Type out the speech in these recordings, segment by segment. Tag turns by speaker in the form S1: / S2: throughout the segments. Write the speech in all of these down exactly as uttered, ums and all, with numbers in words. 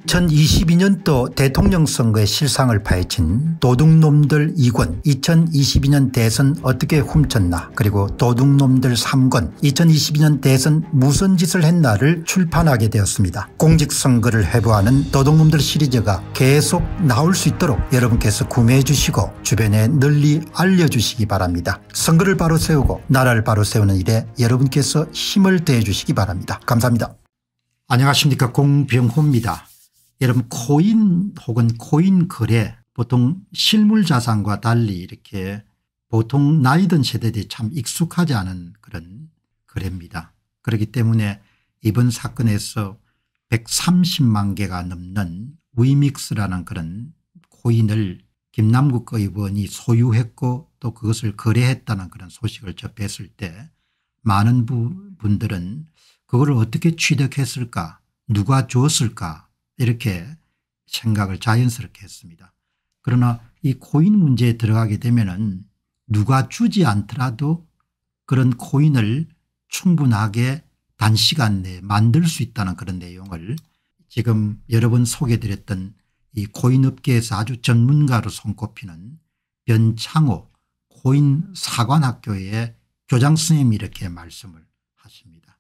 S1: 이천이십이 년도 대통령 선거의 실상을 파헤친 도둑놈들 이 권 이천이십이 년 대선 어떻게 훔쳤나, 그리고 도둑놈들 삼 권 이천이십이 년 대선 무슨 짓을 했나를 출판하게 되었습니다. 공직선거를 회부하는 도둑놈들 시리즈가 계속 나올 수 있도록 여러분께서 구매해 주시고 주변에 널리 알려주시기 바랍니다. 선거를 바로 세우고 나라를 바로 세우는 일에 여러분께서 힘을 더해 주시기 바랍니다. 감사합니다. 안녕하십니까, 공병호입니다. 여러분, 코인 혹은 코인 거래, 보통 실물 자산과 달리 이렇게 보통 나이 든 세대들이 참 익숙하지 않은 그런 거래입니다. 그렇기 때문에 이번 사건에서 백삼십만 개가 넘는 위믹스라는 그런 코인을 김남국 의원이 소유했고 또 그것을 거래했다는 그런 소식을 접했을 때 많은 분들은 그걸 어떻게 취득했을까, 누가 줬을까, 이렇게 생각을 자연스럽게 했습니다. 그러나 이 코인 문제에 들어가게 되면은 누가 주지 않더라도 그런 코인을 충분하게 단시간 내에 만들 수 있다는 그런 내용을 지금 여러 번 소개해드렸던 이 코인 업계에서 아주 전문가로 손꼽히는 변창호 코인 사관학교의 교장 선생님이 이렇게 말씀을 하십니다.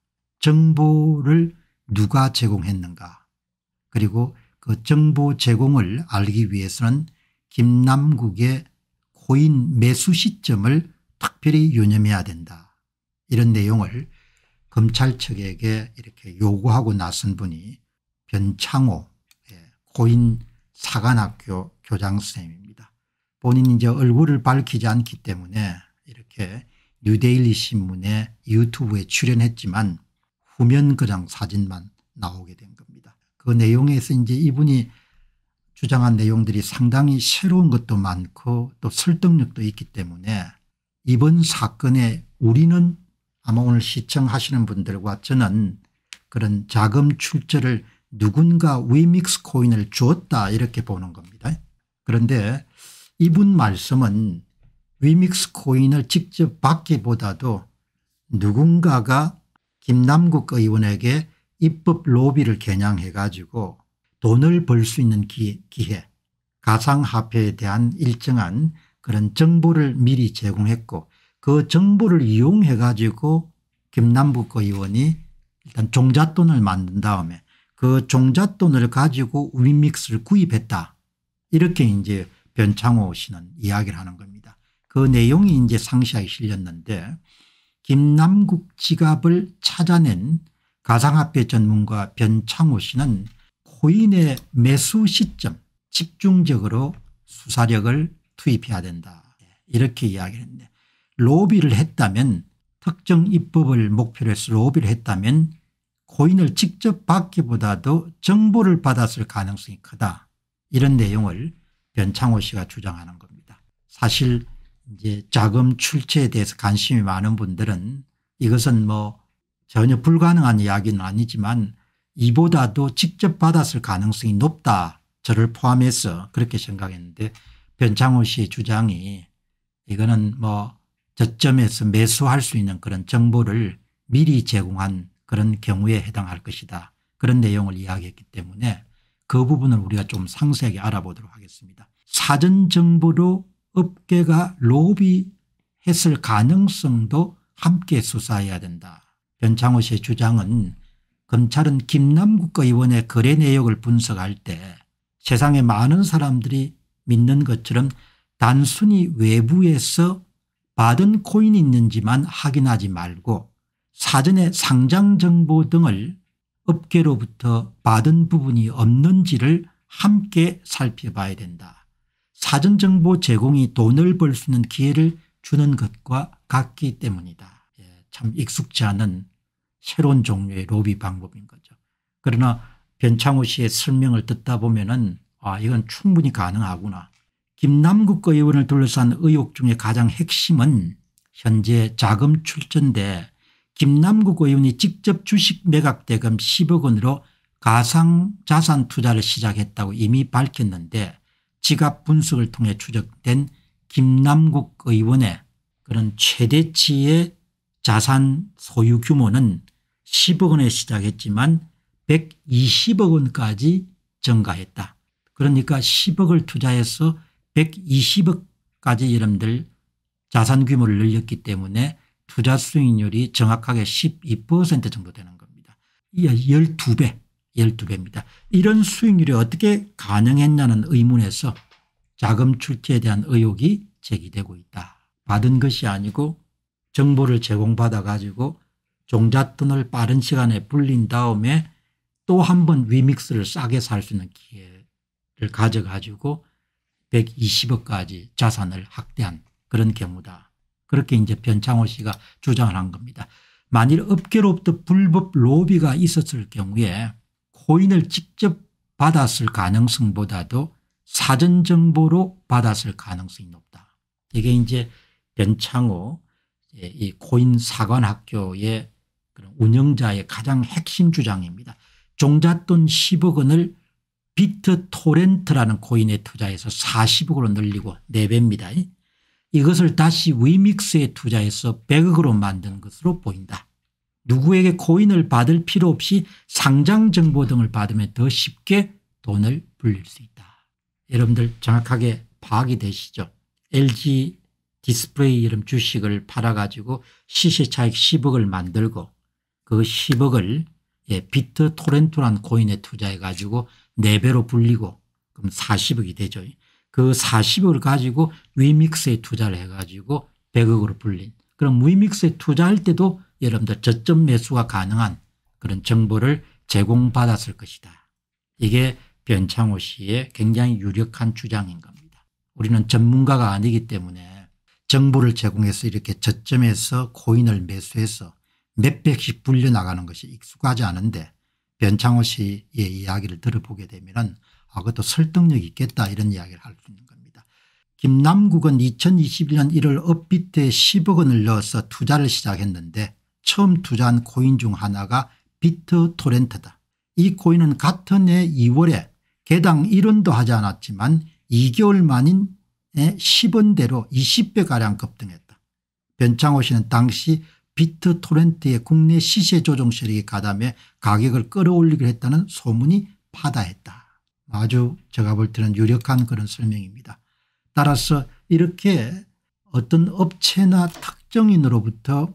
S1: 정보를 누가 제공했는가, 그리고 그 정보 제공을 알기 위해서는 김남국의 코인 매수 시점을 특별히 유념해야 된다, 이런 내용을 검찰 측에게 이렇게 요구하고 나선 분이 변창호 코인 사관학교 교장 선생님입니다. 본인이 이제 얼굴을 밝히지 않기 때문에 이렇게 뉴데일리 신문의 유튜브에 출연했지만 후면 그냥 사진만 나오게 된 겁니다. 그 내용에서 이제 이분이 주장한 내용들이 상당히 새로운 것도 많고 또 설득력도 있기 때문에 이번 사건에 우리는 아마 오늘 시청하시는 분들과 저는 그런 자금 출처를 누군가 위믹스 코인을 주었다 이렇게 보는 겁니다. 그런데 이분 말씀은 위믹스 코인을 직접 받기보다도 누군가가 김남국 의원에게 입법 로비를 겨냥해 가지고 돈을 벌 수 있는 기회, 가상화폐에 대한 일정한 그런 정보를 미리 제공했고 그 정보를 이용해 가지고 김남국 의원이 일단 종잣돈을 만든 다음에 그 종잣돈을 가지고 위믹스를 구입했다, 이렇게 이제 변창호 씨는 이야기를 하는 겁니다. 그 내용이 이제 상세하게 실렸는데, 김남국 지갑을 찾아낸 가상화폐 전문가 변창호 씨는 코인의 매수 시점 집중적으로 수사력을 투입해야 된다, 이렇게 이야기를 했는데, 로비를 했다면, 특정 입법을 목표로 해서 로비를 했다면 코인을 직접 받기보다도 정보를 받았을 가능성이 크다, 이런 내용을 변창호 씨가 주장하는 겁니다. 사실 이제 자금 출처에 대해서 관심이 많은 분들은 이것은 뭐 전혀 불가능한 이야기는 아니지만 이보다도 직접 받았을 가능성이 높다, 저를 포함해서 그렇게 생각했는데, 변창호 씨의 주장이 이거는 뭐 저점에서 매수할 수 있는 그런 정보를 미리 제공한 그런 경우에 해당할 것이다, 그런 내용을 이야기했기 때문에 그 부분을 우리가 좀 상세하게 알아보도록 하겠습니다. 사전 정보로 업계가 로비했을 가능성도 함께 수사해야 된다. 변창호 씨의 주장은 검찰은 김남국 의원의 거래 내역을 분석할 때 세상에 많은 사람들이 믿는 것처럼 단순히 외부에서 받은 코인이 있는지만 확인하지 말고 사전에 상장 정보 등을 업계로부터 받은 부분이 없는지를 함께 살펴봐야 된다. 사전 정보 제공이 돈을 벌 수 있는 기회를 주는 것과 같기 때문이다. 예, 참 익숙지 않은 새로운 종류의 로비 방법인 거죠. 그러나 변창호 씨의 설명을 듣다 보면은 아, 이건 충분히 가능하구나. 김남국 의원을 둘러싼 의혹 중에 가장 핵심은 현재 자금 출처인데, 김남국 의원이 직접 주식 매각 대금 십억 원으로 가상자산 투자를 시작했다고 이미 밝혔는데, 지갑 분석을 통해 추적된 김남국 의원의 그런 최대치의 자산 소유 규모는 십억 원에 시작했지만 백이십억 원까지 증가했다. 그러니까 십억을 투자해서 백이십억까지 여러분들 자산 규모를 늘렸기 때문에 투자 수익률이 정확하게 십이 퍼센트 정도 되는 겁니다. 이 열두 배, 열두 배입니다. 이런 수익률이 어떻게 가능했냐는 의문에서 자금 출처에 대한 의혹이 제기되고 있다. 받은 것이 아니고 정보를 제공받아 가지고 종잣돈을 빠른 시간에 불린 다음에 또 한 번 위믹스를 싸게 살 수 있는 기회를 가져가지고 백이십억까지 자산을 확대한 그런 경우다. 그렇게 이제 변창호 씨가 주장을 한 겁니다. 만일 업계로부터 불법 로비가 있었을 경우에 코인을 직접 받았을 가능성보다도 사전 정보로 받았을 가능성이 높다. 이게 이제 변창호 이 코인 사관학교의 그런 운영자의 가장 핵심 주장입니다. 종잣돈 십억 원을 비트토렌트라는 코인에 투자해서 사십억으로 늘리고 네 배입니다. 이것을 다시 위믹스에 투자해서 백억으로 만든 것으로 보인다. 누구에게 코인을 받을 필요 없이 상장 정보 등을 받으면 더 쉽게 돈을 불릴 수 있다. 여러분들 정확하게 파악이 되시죠? 엘지 디스플레이 이런 주식을 팔아가지고 시세차익 십억을 만들고 그 십억을 예, 비트토렌트라는 코인에 투자해 가지고 네 배로 불리고 그럼 사십억이 되죠. 그 사십억을 가지고 위믹스에 투자를 해 가지고 백억으로 불린 그럼 위믹스에 투자할 때도 여러분들 저점 매수가 가능한 그런 정보를 제공받았을 것이다. 이게 변창호 씨의 굉장히 유력한 주장인 겁니다. 우리는 전문가가 아니기 때문에 정보를 제공해서 이렇게 저점에서 코인을 매수해서 몇백씩 불려나가는 것이 익숙하지 않은데 변창호 씨의 이야기를 들어보게 되면 아, 그것도 설득력이 있겠다 이런 이야기를 할 수 있는 겁니다. 김남국은 이천이십일 년 일월 업비트에 십억 원을 넣어서 투자를 시작했는데 처음 투자한 코인 중 하나가 비트토렌트다. 이 코인은 같은 해 이월에 개당 일 원도 하지 않았지만 이 개월 만인 십 원대로 이십 배가량 급등했다. 변창호 씨는 당시 비트토렌트의 국내 시세 조정 세력이 가담해 가격을 끌어올리기로 했다는 소문이 파다했다. 아주 제가 볼 때는 유력한 그런 설명입니다. 따라서 이렇게 어떤 업체나 특정인으로부터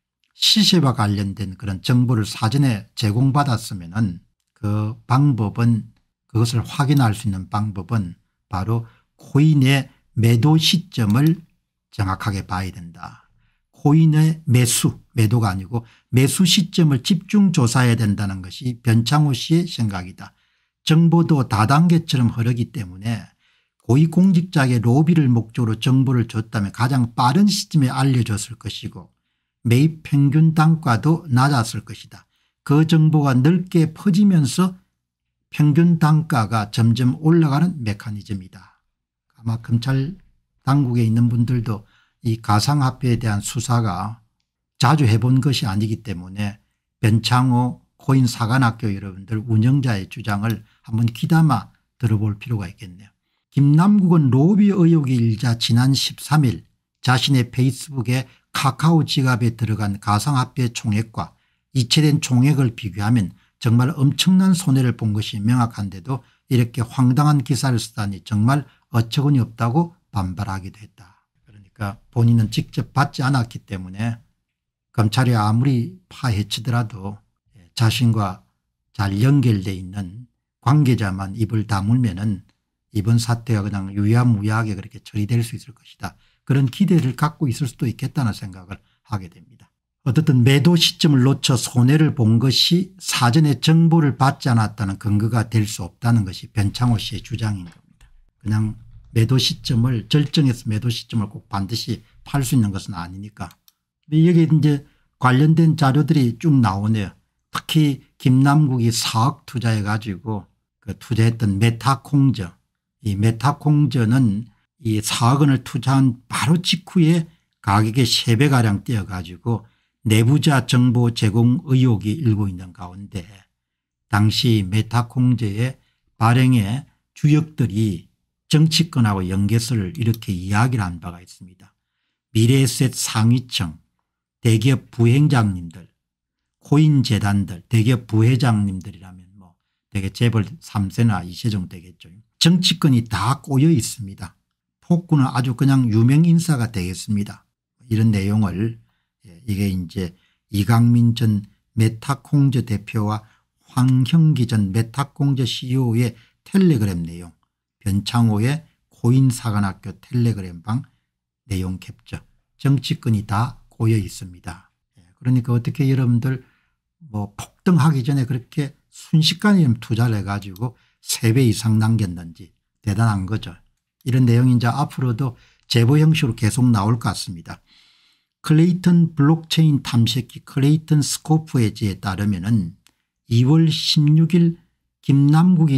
S1: 시세와 관련된 그런 정보를 사전에 제공받았으면 그 방법은 그것을 확인할 수 있는 방법은 바로 코인의 매도 시점을 정확하게 봐야 된다. 코인의 매수 매도가 아니고 매수 시점을 집중 조사해야 된다는 것이 변창호 씨의 생각이다. 정보도 다단계처럼 흐르기 때문에 고위공직자에게 로비를 목적으로 정보를 줬다면 가장 빠른 시점에 알려줬을 것이고 매입 평균 단가도 낮았을 것이다. 그 정보가 넓게 퍼지면서 평균 단가가 점점 올라가는 메커니즘이다. 아마 검찰 당국에 있는 분들도 이 가상화폐에 대한 수사가 자주 해본 것이 아니기 때문에 변창호 코인 사관학교 여러분들 운영자의 주장을 한번 귀담아 들어볼 필요가 있겠네요. 김남국은 로비 의혹이 일자 지난 십삼 일 자신의 페이스북에 카카오 지갑에 들어간 가상화폐 총액과 이체된 총액을 비교하면 정말 엄청난 손해를 본 것이 명확한데도 이렇게 황당한 기사를 쓰다니 정말 어처구니 없다고 반발하기도 했다. 그러니까 본인은 직접 받지 않았기 때문에 검찰이 아무리 파헤치더라도 자신과 잘 연결되어 있는 관계자만 입을 다물면은 이번 사태가 그냥 유야무야하게 그렇게 처리될 수 있을 것이다. 그런 기대를 갖고 있을 수도 있겠다는 생각을 하게 됩니다. 어떻든 매도 시점을 놓쳐 손해를 본 것이 사전에 정보를 받지 않았다는 근거가 될 수 없다는 것이 변창호 씨의 주장인 겁니다. 그냥 매도 시점을 절정해서 매도 시점을 꼭 반드시 팔 수 있는 것은 아니니까. 여기 이제 관련된 자료들이 쭉 나오네요. 특히 김남국이 사억 투자해 가지고 그 투자했던 메타콩저, 이 메타콩저는 이 사억 원을 투자한 바로 직후에 가격이 세 배가량 뛰어 가지고 내부자 정보 제공 의혹이 일고 있는 가운데 당시 메타콩저의 발행의 주역들이 정치권하고 연계설을 이렇게 이야기를 한 바가 있습니다. 미래에셋 상위층, 대기업 부행장님들, 코인재단들, 대기업 부회장님들이라면 뭐 되게 재벌 삼 세나 이 세 정도 되겠죠. 정치권이 다 꼬여 있습니다. 폭군은 아주 그냥 유명 인사가 되겠습니다. 이런 내용을 이게 이제 이강민 전 메타공저 대표와 황형기 전 메타공저 씨이오의 텔레그램 내용, 변창호의 코인사관학교 텔레그램방 내용 캡처, 정치권이 다 꼬여 있습니다. 그러니까 어떻게 여러분들 뭐 폭등하기 전에 그렇게 순식간에 투자를 해가지고 세 배 이상 남겼는지 대단한 거죠. 이런 내용이 이제 앞으로도 제보 형식으로 계속 나올 것 같습니다. 클레이턴 블록체인 탐색기 클레이턴 스코프에지에 따르면은 이월 십육일 김남국이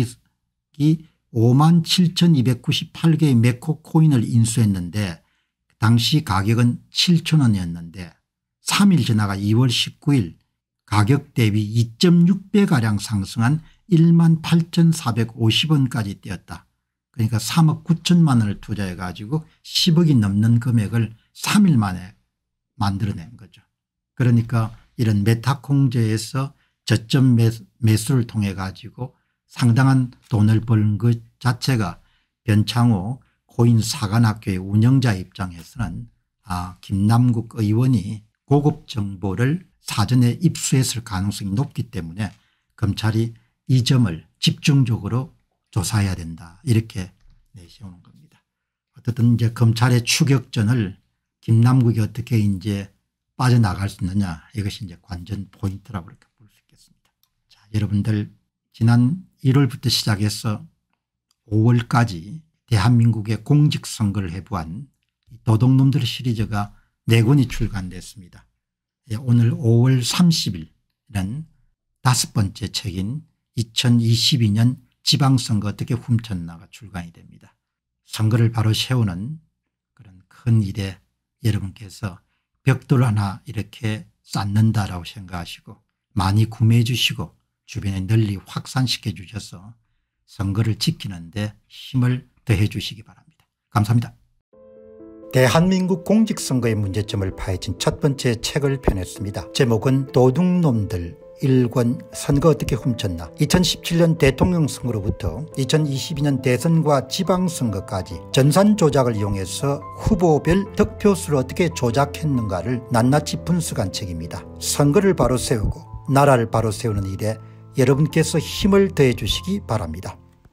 S1: 오만 칠천이백구십팔 개의 메코 코인을 인수했는데 당시 가격은 칠천 원이었는데 삼 일 지나가 이월 십구일 가격 대비 이 점 육 배가량 상승한 일만 팔천사백오십 원까지 뛰었다. 그러니까 삼억 구천만 원을 투자해 가지고 십억이 넘는 금액을 삼 일 만에 만들어낸 거죠. 그러니까 이런 메타공저에서 저점 매수를 통해 가지고 상당한 돈을 버는 것 자체가 변창호 코인사관학교의 운영자 입장에서는 아, 김남국 의원이 고급 정보를 사전에 입수했을 가능성이 높기 때문에 검찰이 이 점을 집중적으로 조사해야 된다, 이렇게 내세우는 겁니다. 어쨌든 이제 검찰의 추격전을 김남국이 어떻게 이제 빠져나갈 수 있느냐, 이것이 이제 관전 포인트라고 이렇게 볼 수 있겠습니다. 자, 여러분들 지난 일월부터 시작해서 오월까지 대한민국의 공직선거를 해부한 도둑놈들 시리즈가 네 권이 출간됐습니다. 오늘 오월 삼십일은 다섯 번째 책인 이천이십이 년 지방선거 어떻게 훔쳤나가 출간이 됩니다. 선거를 바로 세우는 그런 큰 일에 여러분께서 벽돌 하나 이렇게 쌓는다라고 생각하시고 많이 구매해 주시고 주변에 널리 확산시켜 주셔서 선거를 지키는 데 힘을 더해 주시기 바랍니다. 감사합니다. 대한민국 공직선거의 문제점을 파헤친 첫 번째 책을 펴냈습니다. 제목은 도둑놈들 일 권 선거 어떻게 훔쳤나. 이천십칠 년 대통령 선거로부터 이천이십이 년 대선과 지방선거까지 전산 조작을 이용해서 후보별 득표수를 어떻게 조작했는가를 낱낱이 분석한 책입니다. 선거를 바로 세우고 나라를 바로 세우는 일에 여러분께서 힘을 더해 주시기 바랍니다.